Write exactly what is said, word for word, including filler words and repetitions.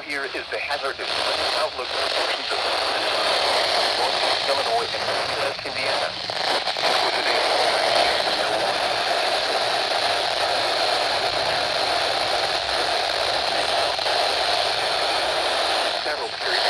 here is the hazard outlook for portions of Northeast Illinois and Northwest Indiana. For today's several periods